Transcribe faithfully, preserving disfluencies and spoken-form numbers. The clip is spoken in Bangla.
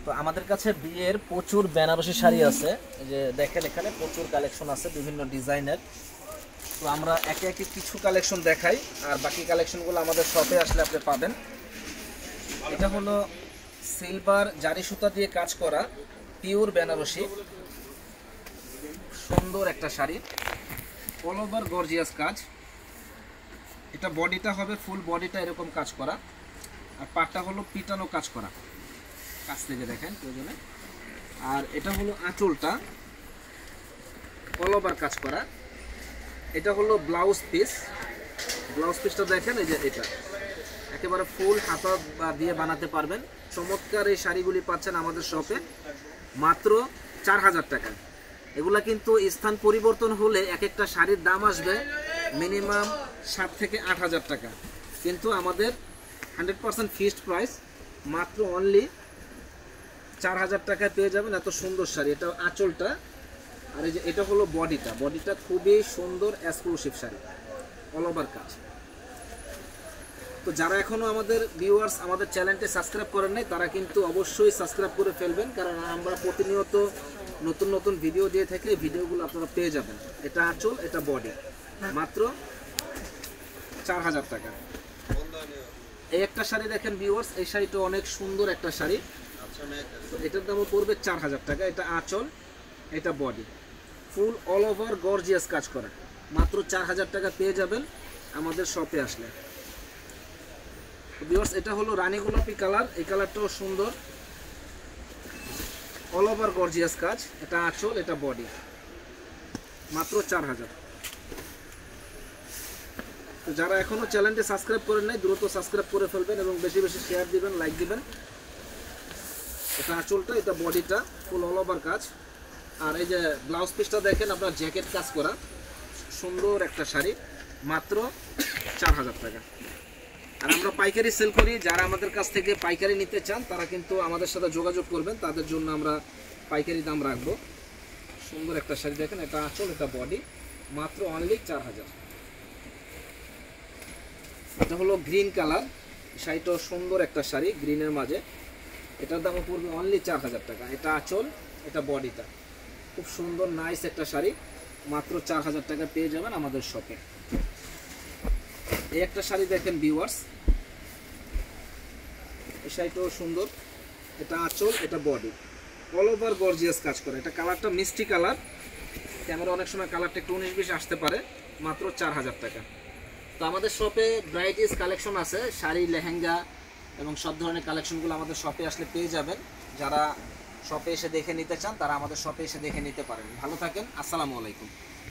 তো আমাদের কাছে বিয়ের প্রচুর বেনারসি শাড়ি আছে, এই যে দেখেন এখানে প্রচুর কালেকশন আছে বিভিন্ন ডিজাইনের। তো আমরা একে একে কিছু কালেকশন দেখাই, আর বাকি কালেকশনগুলো আমাদের শপে আসলে আপনি পাবেন। এটা হলো সিলভার জারি সুতা দিয়ে কাজ করা পিওর বেনারসি, সুন্দর একটা শাড়ি, অল ওভার গর্জিয়াস কাজ। এটা বডিটা হবে ফুল বডিটা এরকম কাজ করা, আর পাটটা হলো পিটানো কাজ করা, কাছ থেকে দেখেন প্রয়োজনে। আর এটা হলো আঁচলটা অল ওভার কাজ করা। এটা হলো ব্লাউজ পিস, ব্লাউজ পিসটা দেখেন এই যে এটা একেবারে ফুল হাতা দিয়ে বানাতে পারবেন। চমৎকার এই শাড়িগুলি পাচ্ছেন আমাদের শপে মাত্র চার হাজার টাকা। এগুলা কিন্তু স্থান পরিবর্তন হলে এক একটা শাড়ির দাম আসবে মিনিমাম সাত থেকে আট হাজার টাকা, কিন্তু আমাদের হান্ড্রেড পার্সেন্ট ফিক্সড প্রাইস মাত্র অনলি চার হাজার টাকায় পেয়ে যাবেন এত সুন্দর শাড়ি। এটা আঁচলটা, আর এই যে এটা হলো বডিটা, বডিটা খুবই সুন্দর এক্সক্লুসিভ শাড়ি, অল ওভার কাজ। তো যারা এখনও আমাদের ভিউয়ার্স আমাদের চ্যানেলটি সাবস্ক্রাইব করেন নাই তারা কিন্তু অবশ্যই সাবস্ক্রাইব করে ফেলবেন, কারণ আমরা প্রতিনিয়ত নতুন নতুন ভিডিও দিয়ে থাকি, এই ভিডিওগুলো আপনারা পেয়ে যাবেন। এটা আঁচল, এটা বডি, মাত্র চার হাজার টাকা। এই একটা শাড়ি দেখেন ভিউয়ার্স, এই শাড়িটা অনেক সুন্দর একটা শাড়ি, তো এটার দামও পড়বে চার হাজার টাকা। এটা আঁচল, এটা body, full all over gorgeous কাজ করা, মাত্র চার হাজার টাকা পেয়ে যাবেন আমাদের শপে আসলে। ভিউয়ার্স এটা হলো রানী গোলাপি কালার, এই কালারটাও সুন্দর, অল ওভার গর্জিয়াস কাজ। এটা আঁচল, এটা বডি, মাত্র চার হাজার। তো যারা এখনো চ্যানেলটি সাবস্ক্রাইব করেন নাই দ্রুত সাবস্ক্রাইব করে ফেলবেন এবং বেশি বেশি শেয়ার দিবেন, লাইক দিবেন। এটা আঁচলটা, এটা বডিটা ফুল অল ওভার কাজ। আর এই যে ব্লাউজ পিসটা দেখেন আপনার জ্যাকেট কাজ করা, সুন্দর একটা শাড়ি, মাত্র চার হাজার টাকা। আর আমরা পাইকারি সেল করি, যারা আমাদের কাছ থেকে পাইকারি নিতে চান তারা কিন্তু আমাদের সাথে যোগাযোগ করবেন, তাদের জন্য আমরা পাইকারি দাম রাখবো। সুন্দর একটা শাড়ি দেখেন, এটা আঁচল, এটা বডি, মাত্র অনলি চার হাজার। এটা হলো গ্রিন কালার, শাড়িটাও সুন্দর একটা শাড়ি গ্রিনের মাঝে, এটার দামও পড়বে অনলি চার হাজার টাকা। এটা আঁচল, এটা বডিটা, খুব সুন্দর নাইস একটা শাড়ি, মাত্র চার হাজার টাকা পেয়ে যাবেন আমাদের শপে। এই একটা শাড়ি দেখেন ভিউয়ার্স, এই শাড়িটাও সুন্দর, এটা আঁচল, এটা বডি, অল ওভার গর্জিয়াস কাজ করে। এটা কালারটা মিষ্টি কালার, ক্যামেরা অনেক সময় কালারটা একটু উনিশ বিশ আসতে পারে, মাত্র চার হাজার টাকা। তো আমাদের শপে ভ্যারাইটিস কালেকশন আছে, শাড়ি, লেহেঙ্গা এবং সব ধরনের কালেকশনগুলো আমাদের শপে আসলে পেয়ে যাবেন। যারা শপে এসে দেখে নিতে চান তারা আমাদের শপে এসে দেখে নিতে পারেন। ভালো থাকেন, আসসালামু আলাইকুম।